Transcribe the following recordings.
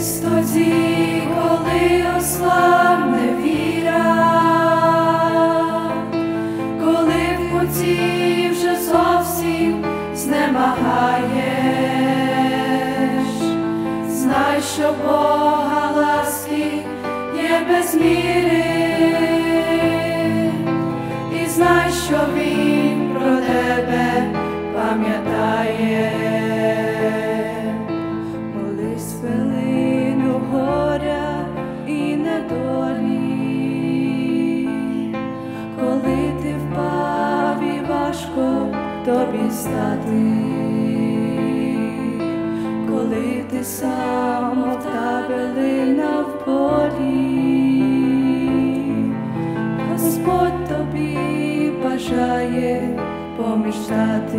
Молись тоді, коли ослабне віра, коли в путі вже зовсім знемагаєш, знай, що Бога ласки є без міри, і знай, що Він про тебе пам'ятає. Молись хвилину горя і недолі, коли ти впав і важко тобі стати, коли ти сам, мов та билина в полі, Господь тобі бажає поміж дати.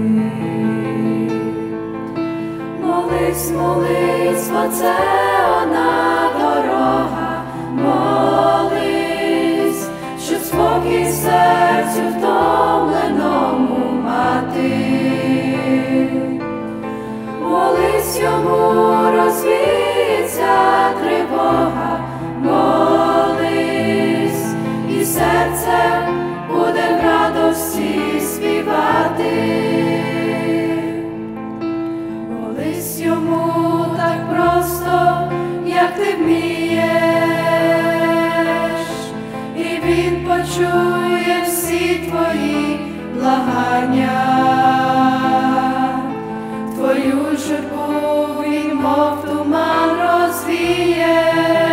Молись, молись, бо це вона дорога, молись, щоб спокій серцю втомленому мати. Молись, йому розвіється тривога, молись, і серце буде в радості співати. Молись йому так просто, як ти вмієш, і він почує всі твої благання. Твою журбу він, мов туман, розвіє.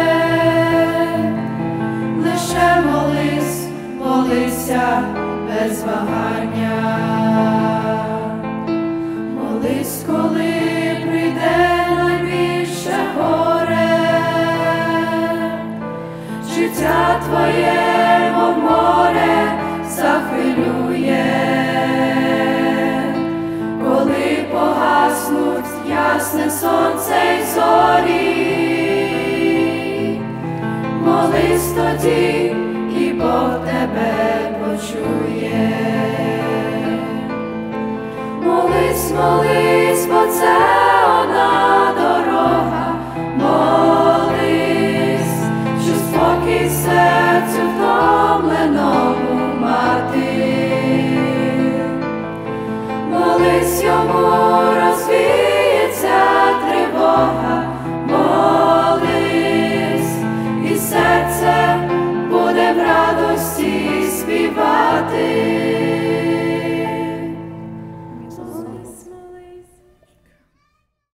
Лише молись, молися без вагання. Молись, коли прийде найбільше горе, життя твоє, мов море, захвилює. Коли погаснуть ясне сонце й зорі, молись тоді, і Бог тебе почує. Молись, молись, бо це вона дорога, молись, що спокій серцю втомленому мати. Молись, йому розвіється тривога, молись, і серце буде в радості